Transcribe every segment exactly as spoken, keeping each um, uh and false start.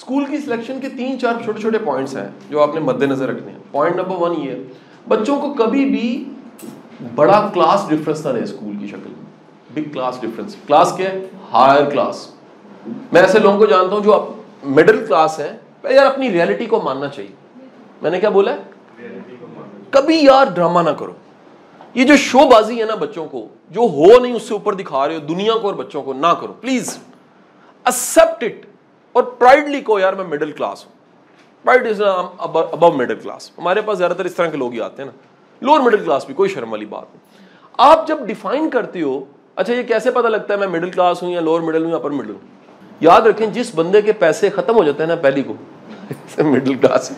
School کی selection کے تین چار چھوٹے چھوٹے پوائنٹس ہیں جو آپ نے مد نظر رکھنے ہیں. پوائنٹ نمبر ون یہ ہے بچوں کو کبھی بھی بڑا کلاس ڈفرنس نہ دے اسکول کی شکل میں. Big class difference. کلاس کیا ہے؟ Higher class. میں ایسے لوگوں کو جانتا ہوں جو مڈل کلاس ہے یار اپنی ریئلٹی کو ماننا چاہیے. میں نے کیا بولا ہے؟ کبھی یار ڈرامہ نہ کرو. یہ جو شو بازی ہے نا بچوں کو جو ہو نہیں اس سے اوپر دکھا رہے ہو دنیا کو اور بچوں کو، نہ کرو پلیز. ایکسپٹ اٹ اور پرائڈلی کو یار میں مڈل کلاس ہوں. پرائڈ از ابو مڈل کلاس. ہمارے پاس زیادہ تر اس طرح کے لوگ ہی آتے ہیں نا. لوور مڈل کلاس بھی کوئی شرم والی بات نہیں. آپ جب ڈیفائن کرتے ہو اچھا یہ کیسے پتہ لگتا ہے میں مڈل کلاس ہوں یا لوور مڈل ہوں یا اپر مڈل ہوں؟ یاد رکھیں جس بندے کے پیسے ختم ہو جاتے ہیں نا پہلی کو مڈل کلاس.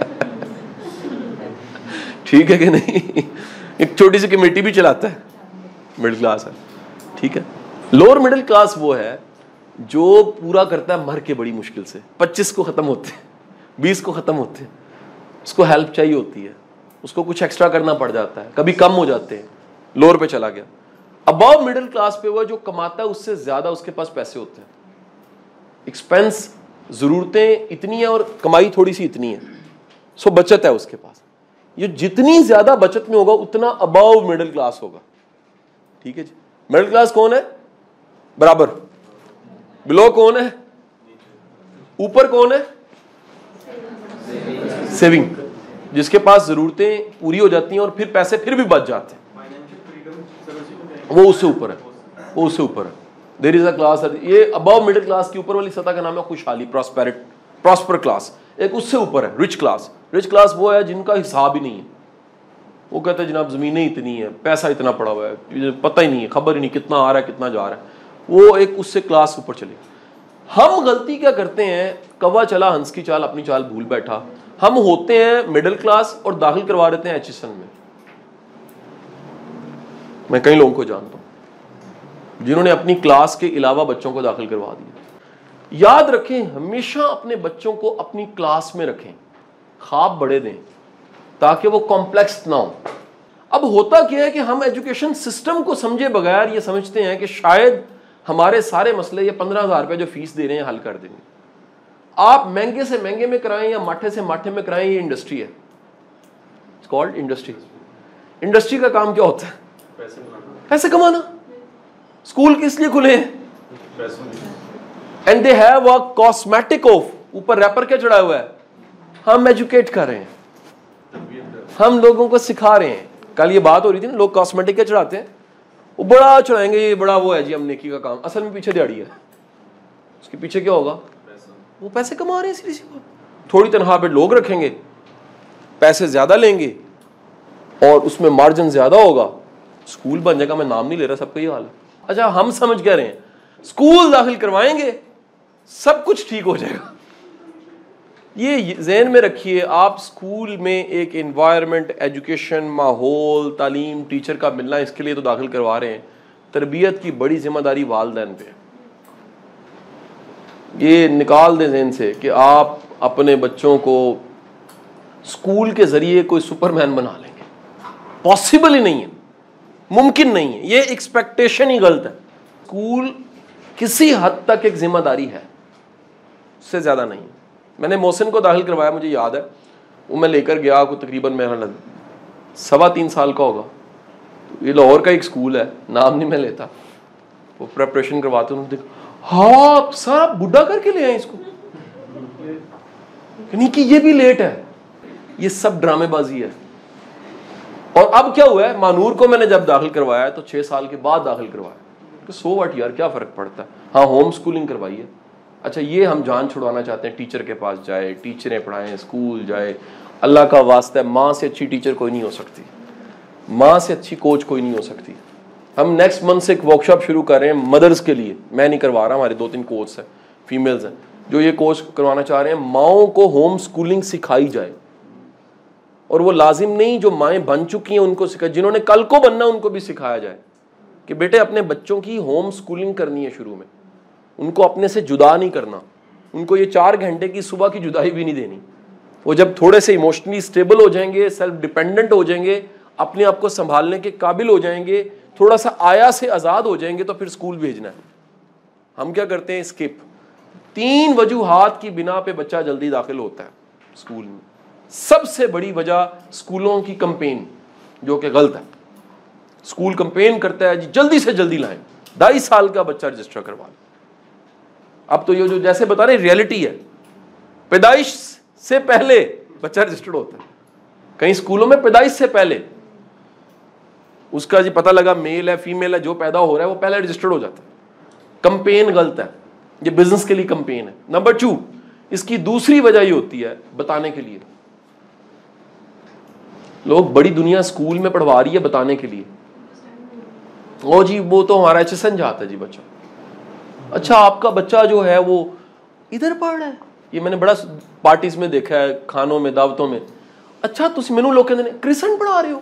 ٹھیک ہے کہ نہیں؟ ایک چھوٹی سی کمیٹی بھی چلاتا ہے مڈل کلاس ہے. ٹھیک ہے. لوور مڈل کلاس وہ ہے جو پورا کرتا ہے مر کے بڑی مشکل سے. پچیس کو ختم ہوتے ہیں، بیس کو ختم ہوتے ہیں، اس کو ہیلپ چاہیے ہوتی ہے، اس کو کچھ ایکسٹرا کرنا پڑ جاتا ہے، کبھی کم ہو جاتے ہیں، لوور پہ چلا گیا. ابو مڈل کلاس پہ وہ جو کماتا ہے اس سے زیادہ اس کے پاس پیسے ہوتے ہیں. ایکسپینس ضرورتیں اتنی ہیں اور کمائی تھوڑی سی اتنی ہے، سو بچت ہے اس کے پاس. یہ جتنی زیادہ بچت میں ہوگا اتنا ابو مڈل کلاس ہوگا. ٹھیک ہے جی. مڈل کلاس کون ہے؟ برابر. بلو کون ہے؟ اوپر کون ہے؟ سیونگ. جس کے پاس ضرورتیں پوری ہو جاتی ہیں اور پھر پیسے پھر بھی بچ جاتے ہیں وہ اس سے اوپر ہے. وہ اس سے اوپر ہے. There is a class. یہ ابو مڈل کلاس کی اوپر والی سطح کا نام ہے خوشحالی، پراسپیرٹ پراسپر کلاس. ایک اس سے اوپر ہے رچ کلاس. رچ کلاس وہ ہے جن کا حساب ہی نہیں ہے. وہ کہتے ہیں جناب زمینیں اتنی ہیں، پیسہ اتنا پڑا ہوا ہے، پتہ ہی نہیں ہے، خبر ہی نہیں کتنا آ رہا ہے کتنا جا رہا ہے. وہ ایک اس سے کلاس اوپر چلے. ہم غلطی کیا کرتے ہیں؟ کوا چلا ہنس کی چال اپنی چال بھول بیٹھا. ہم ہوتے ہیں مڈل کلاس اور داخل کروا دیتے ہیں ایچ ایس این میں. میں کئی لوگوں کو جانتا ہوں جنہوں نے اپنی کلاس کے علاوہ بچوں کو داخل کروا دیا. یاد رکھیں ہمیشہ اپنے بچوں کو اپنی کلاس میں رکھیں. خواب بڑے دیں تاکہ وہ کمپلیکس نہ ہو. اب ہوتا کیا ہے کہ ہم ایجوکیشن سسٹم کو سمجھے بغیر یہ سمجھتے ہیں کہ شاید ہمارے سارے مسئلے یہ پندرہ ہزار روپے جو فیس دے رہے ہیں حل کر دیں گے. آپ مہنگے سے مہنگے میں کرائیں یا ماٹھے سے ماٹھے میں کرائیں، یہ انڈسٹری ہے. It's called industry. انڈسٹری کا کام کیا ہوتا ہے؟ پیسے کمانا. اسکول کس لیے کھلے ہیں؟ And they have a cosmetic off. اوپر ریپر کیا چڑھا ہوا ہے؟ ہم ایجوکیٹ کر رہے ہیں، ہم لوگوں کو سکھا رہے ہیں. کل یہ بات ہو رہی تھی نا لوگ کاسمیٹک کیا چڑھاتے ہیں؟ وہ بڑا چڑھائیں گے، یہ بڑا وہ ہے جی ہم نیکی کا کام. اصل میں پیچھے دیہڑی ہے. اس کے پیچھے کیا ہوگا؟ وہ پیسے کما رہے ہیں. سیدھی سی بات. تھوڑی تنخواہ پہ لوگ رکھیں گے، پیسے زیادہ لیں گے اور اس میں مارجن زیادہ ہوگا. اسکول بن جائے گا. میں نام نہیں لے رہا، سب کا یہ حال ہے. اچھا ہم سمجھ کہہ رہے ہیں اسکول داخل کروائیں گے سب کچھ ٹھیک ہو جائے گا. یہ ذہن میں رکھیے آپ اسکول میں ایک انوائرمنٹ، ایجوکیشن، ماحول، تعلیم، ٹیچر کا ملنا اس کے لیے تو داخل کروا رہے ہیں. تربیت کی بڑی ذمہ داری والدین پہ. یہ نکال دیں ذہن سے کہ آپ اپنے بچوں کو اسکول کے ذریعے کوئی سپر مین بنا لیں گے. پاسبل ہی نہیں ہے، ممکن نہیں ہے. یہ ایکسپیکٹیشن ہی غلط ہے. اسکول کسی حد تک ایک ذمہ داری ہے، اس سے زیادہ نہیں. میں نے محسن کو داخل کروایا، مجھے یاد ہے وہ میں لے کر گیا کو تقریباً میرا سوا تین سال کا ہوگا. یہ لاہور کا ایک اسکول ہے، نام نہیں میں لیتا. وہ پریپریشن کرواتے ہیں، ہاں سارا بڈھا کر کے لے آئے اس کو، نہیں کہ یہ بھی لیٹ ہے. یہ سب ڈرامے بازی ہے. اور اب کیا ہوا ہے، مانور کو میں نے جب داخل کروایا تو چھ سال کے بعد داخل کروایا. سو واٹ یار کیا فرق پڑتا ہے. ہاں ہوم اسکولنگ کروائی ہے. اچھا یہ ہم جان چھڑوانا چاہتے ہیں ٹیچر کے پاس جائے، ٹیچریں پڑھائیں، اسکول جائے. اللہ کا واسطہ ہے ماں سے اچھی ٹیچر کوئی نہیں ہو سکتی، ماں سے اچھی کوچ کوئی نہیں ہو سکتی. ہم نیکسٹ منتھ سے ایک ورک شاپ شروع کر رہے ہیں مدرس کے لیے. میں نہیں کروا رہا، ہمارے دو تین کوچ ہیں فیمیلز ہیں جو یہ کورس کروانا چاہ رہے ہیں. ماؤں کو ہوم اسکولنگ سکھائی جائے، اور وہ لازم نہیں جو مائیں بن چکی ہیں ان کو سکھائے، جنہوں نے کل کو بننا ان کو بھی سکھایا جائے کہ بیٹے اپنے بچوں کی ہوم اسکولنگ کرنی ہے. شروع میں ان کو اپنے سے جدا نہیں کرنا. ان کو یہ چار گھنٹے کی صبح کی جدائی بھی نہیں دینی. وہ جب تھوڑے سے ایموشنلی اسٹیبل ہو جائیں گے، سیلف ڈیپینڈنٹ ہو جائیں گے، اپنے آپ کو سنبھالنے کے قابل ہو جائیں گے، تھوڑا سا آیا سے آزاد ہو جائیں گے، تو پھر اسکول بھیجنا ہے. ہم کیا کرتے ہیں اسکپ. تین وجوہات کی بنا پہ بچہ جلدی داخل ہوتا ہے اسکول میں. سب سے بڑی وجہ اسکولوں کی کمپین جو کہ غلط ہے. اسکول کمپین کرتا ہے جی جلدی سے جلدی لائیں, ڈھائی سال کا بچہ رجسٹر کروا لیں. اب تو یہ جو جیسے بتا رہے ریئلٹی ہے, پیدائش سے پہلے بچہ رجسٹرڈ ہوتا ہے. کئی اسکولوں میں پیدائش سے پہلے اس کا جی پتہ لگا میل ہے فیمیل ہے, جو پیدا ہو رہا ہے وہ پہلے رجسٹرڈ ہو جاتا ہے. کمپین غلط ہے, یہ بزنس کے لیے کمپین ہے. نمبر ٹو, اس کی دوسری وجہ یہ ہوتی ہے بتانے کے لیے. لوگ بڑی دنیا اسکول میں پڑھوا رہی ہے بتانے کے لیے. او جی وہ تو ہمارا ایچ ایس این جاتا ہے جی بچہ. اچھا آپ کا بچہ جو ہے وہ ادھر پڑھ رہا ہے, یہ میں نے بڑا پارٹیز میں دیکھا ہے, کھانوں میں دعوتوں میں. اچھا تم مینو لوگ کہتے ہیں کرسچن پڑھا رہے ہو.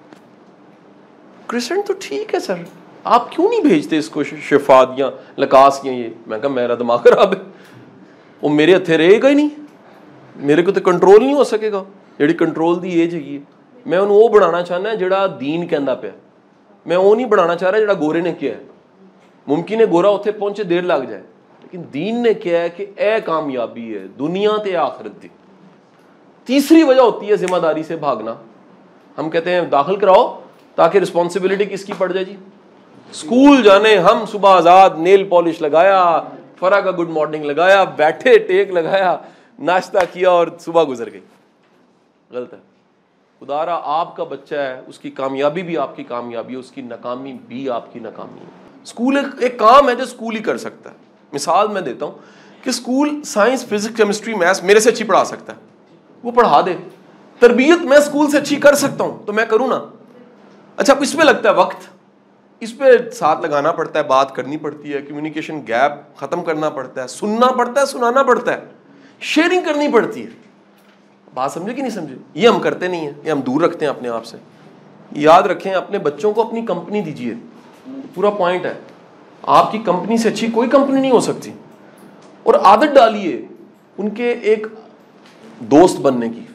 کرسچن تو ٹھیک ہے سر, آپ کیوں نہیں بھیجتے اس کو شفاد یا لکاس یا یہ. میں کہا میرا دماغ خراب ہے, وہ میرے ہتھے رہے گا ہی نہیں, میرے کو تو کنٹرول نہیں ہو سکے گا. جیڑی کنٹرول دی ایج ہے میں انہوں وہ بنانا چاہنا ہے جڑا دین کہندا پیا. میں وہ نہیں بنانا چاہ رہا جڑا گورے نے کیا ہے. ممکن ہے گورا اتنے پہنچے دیر لگ جائے, لیکن دین نے کیا ہے کہ اے کامیابی ہے دنیا تے آخرت دی. تیسری وجہ ہوتی ہے ذمہ داری سے بھاگنا. ہم کہتے ہیں داخل کراؤ تاکہ رسپانسبلٹی کس کی پڑ جائے جی, اسکول جانے. ہم صبح آزاد نیل پالش لگایا, فرا کا گڈ مارننگ لگایا, بیٹھے ٹیک لگایا, ناشتہ کیا اور صبح گزر گئی. غلط ہے. خدارا آپ کا بچہ ہے, اس کی کامیابی بھی آپ کی کامیابی ہے, اس کی ناکامی بھی آپ کی ناکامی ہے. اسکول ایک, ایک کام ہے جو اسکول ہی کر سکتا ہے. مثال میں دیتا ہوں کہ school science physics chemistry maths میرے سے اچھی پڑھا سکتا ہے, وہ پڑھا دے. تربیت میں اسکول سے اچھی کر سکتا ہوں تو میں کروں نا. اچھا اس پہ لگتا ہے وقت, اس پہ ساتھ لگانا پڑتا ہے, بات کرنی پڑتی ہے, کمیونیکیشن گیپ ختم کرنا پڑتا ہے, سننا پڑتا ہے, سنانا پڑتا ہے, شیئرنگ کرنی پڑتی ہے. بات سمجھے کہ نہیں سمجھے؟ یہ ہم کرتے نہیں ہیں, یہ ہم دور رکھتے ہیں اپنے آپ سے. یاد رکھیں اپنے بچوں کو اپنی کمپنی دیجیے, پورا پوائنٹ ہے. آپ کی کمپنی سے اچھی کوئی کمپنی نہیں ہو سکتی. اور عادت ڈالیے ان کے ایک دوست بننے کی,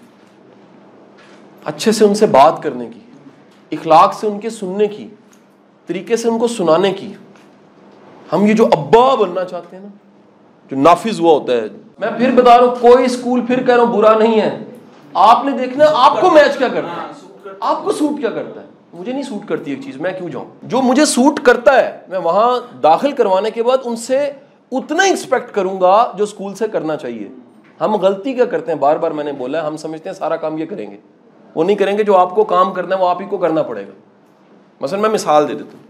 اچھے سے ان سے بات کرنے کی, اخلاق سے ان کے سننے کی, طریقے سے ان کو سنانے کی. ہم یہ جو ابا بننا چاہتے ہیں نا, جو نافذ ہوا ہوتا ہے. میں پھر بتا رہا ہوں کوئی اسکول پھر کہہ رہا ہوں برا نہیں ہے. آپ نے دیکھنا آپ کو میچ کیا کرتا ہے, آپ کو سوٹ کیا کرتا ہے. مجھے نہیں سوٹ کرتی ایک چیز, میں کیوں جاؤں. جو مجھے سوٹ کرتا ہے میں وہاں داخل کروانے کے بعد ان سے اتنا ایکسپیکٹ کروں گا جو اسکول سے کرنا چاہیے. ہم غلطی کیا کرتے ہیں, بار بار میں نے بولا ہے, ہم سمجھتے ہیں سارا کام یہ کریں گے. وہ نہیں کریں گے. جو آپ کو کام کرنا ہے وہ آپ ہی کو کرنا پڑے گا. مثلا میں مثال دے دیتا ہوں,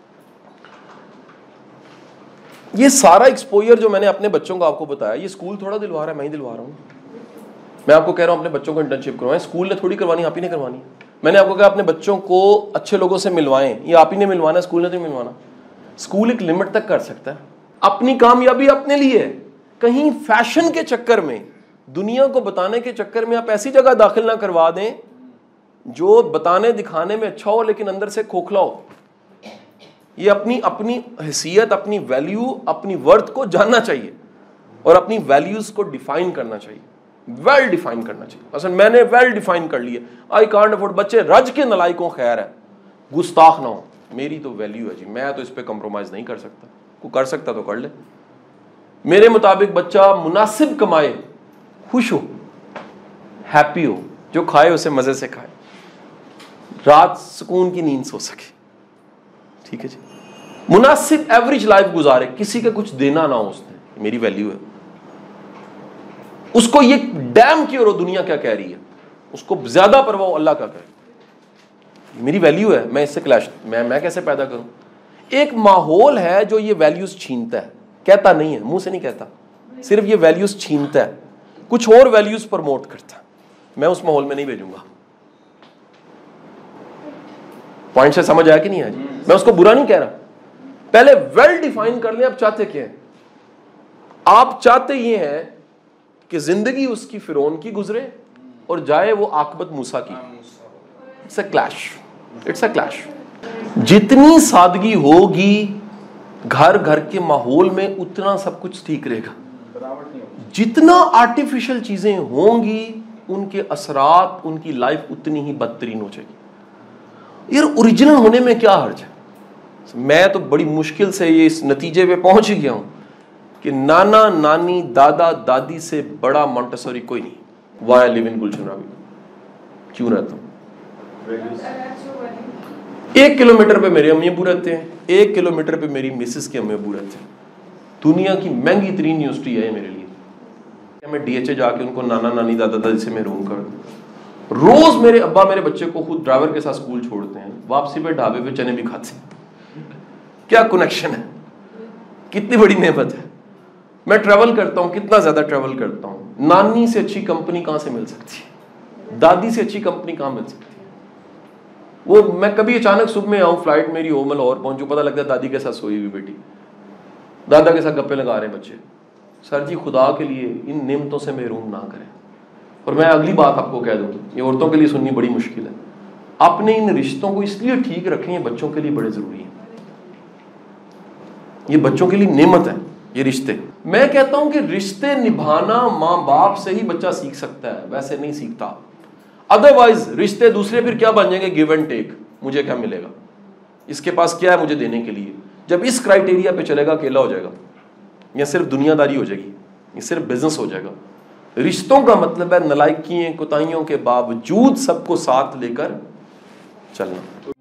یہ سارا ایکسپوئر جو میں نے اپنے بچوں کو آپ کو بتایا, یہ اسکول تھوڑا دلوا رہا ہے, میں ہی دلوا رہا ہوں. میں آپ کو کہہ رہا ہوں اپنے بچوں کو انٹرنشپ کروائیں, اسکول نے تھوڑی کروانی, آپ ہی نے کروانی. میں نے آپ کو کہا اپنے بچوں کو اچھے لوگوں سے ملوائیں, یہ آپ ہی نے ملوانا, اسکول نے تو نہیں ملوانا. اسکول ایک لمٹ تک کر سکتا ہے. اپنی کامیابی اپنے لیے, کہیں فیشن کے چکر میں, دنیا کو بتانے کے چکر میں آپ ایسی جگہ داخل نہ کروا دیں جو بتانے دکھانے میں اچھا ہو لیکن اندر سے کھوکھلا ہو. یہ اپنی اپنی حیثیت, اپنی ویلیو, اپنی ورتھ کو جاننا چاہیے اور اپنی ویلیوز کو ڈیفائن کرنا چاہیے, ویل ڈیفائن کرنا چاہیے. اصل میں نے ویل ڈیفائن کر لیا. آئی کانٹ افورڈ, بچے رج کے نلائکوں خیر ہے, گستاخ نہ ہو, میری تو ویلیو ہے جی, میں تو اس پہ کمپرومائز نہیں کر سکتا. کوئی کر سکتا تو کر لے. میرے مطابق بچہ مناسب کمائے, خوش ہو, ہیپی ہو, جو کھائے اسے مزے سے کھائے, رات سکون کی نیند سو سکے. ٹھیک ہے جی, مناسب ایوریج لائف گزارے, کسی کا کچھ دینا نہ ہو اس نے, میری ویلیو ہے. اس کو یہ ڈیم کی اور دنیا کیا کہہ رہی ہے, اس کو زیادہ پرواہ ہو اللہ کا کہے, میری ویلیو ہے, میں اس سے کلیش میں میں کیسے پیدا کروں. ایک ماحول ہے جو یہ ویلیوز چھینتا ہے, کہتا نہیں ہے, منہ سے نہیں کہتا, صرف یہ ویلیوز چھینتا ہے, کچھ اور ویلیوز پروموٹ کرتا ہے. میں اس ماحول میں نہیں بھیجوں گا. پوائنٹ سے سمجھ آیا کہ نہیں آیا؟ میں اس کو برا نہیں کہہ رہا. پہلے ویل ڈیفائن کر لیں آپ چاہتے کیا ہیں. آپ چاہتے یہ ہیں کہ زندگی اس کی فرعون کی گزرے اور جائے وہ عاقبت موسیٰ کی. It's a clash, it's a clash. جتنی سادگی ہوگی گھر گھر کے ماحول میں اتنا سب کچھ ٹھیک رہے گا. جتنا آرٹیفیشل چیزیں ہوں گی ان کے اثرات, ان کی لائف اتنی ہی بدترین ہو جائے گی. یار اوریجنل ہونے میں کیا حرج ہے. میں تو بڑی مشکل سے یہ اس نتیجے پہ پہنچ گیا ہوں کہ نانا نانی دادا دادی سے بڑا مونٹیسوری کوئی نہیں. Why I live in Gulshan Ravi. کیوں رہتا ہوں؟ ایک کلو میٹر پہ میرے امی ابو رہتے ہیں, ایک کلو میٹر پہ میری مسز کے امی ابو رہتے ہیں. دنیا کی مہنگی ترین یونیورسٹی ہے میرے لیے. میں ڈی ایچ اے جا کے ان کو نانا نانی دادا دادی سے محروم کر دوں. روز میرے ابا میرے بچے کو خود ڈرائیور کے ساتھ اسکول چھوڑتے ہیں, واپسی پہ ڈھابے پہ چنے بھی کھاتے ہیں. کیا کنیکشن ہے, کتنی بڑی نعمت ہے. میں ٹریول کرتا ہوں, کتنا زیادہ ٹریول کرتا ہوں. نانی سے اچھی کمپنی کہاں سے مل سکتی ہے, دادی سے اچھی کمپنی کہاں مل سکتی ہے. وہ میں کبھی اچانک صبح میں آؤں, فلائٹ میری ہو, میں لاہور پہنچوں, پتہ لگتا ہے دادی کے ساتھ سوئی ہوئی بیٹی, دادا کے ساتھ گپے لگا رہے ہیں بچے. سر جی خدا کے لیے ان نعمتوں سے محروم نہ کریں. اور میں اگلی بات آپ کو کہہ دوں, یہ عورتوں کے لیے سننی بڑی مشکل ہے. اپنے ان رشتوں کو اس لیے ٹھیک رکھیں, یہ بچوں کے لیے بڑے ضروری ہیں. یہ بچوں کے لیے نعمت ہے یہ رشتے. میں کہتا ہوں کہ رشتے نبھانا ماں باپ سے ہی بچہ سیکھ سکتا ہے, ویسے نہیں سیکھتا. ادروائز رشتے دوسرے پھر کیا بن جائیں گے, گیو اینڈ ٹیک. مجھے کیا ملے گا, اس کے پاس کیا ہے مجھے دینے کے لیے. جب اس کرائٹیریا پہ چلے گا اکیلا ہو جائے گا, یا صرف دنیا داری ہو جائے گی, یہ صرف بزنس ہو جائے گا. رشتوں کا مطلب ہے نالائکیوں کوتاہیوں کے باوجود سب کو ساتھ لے کر چلنا.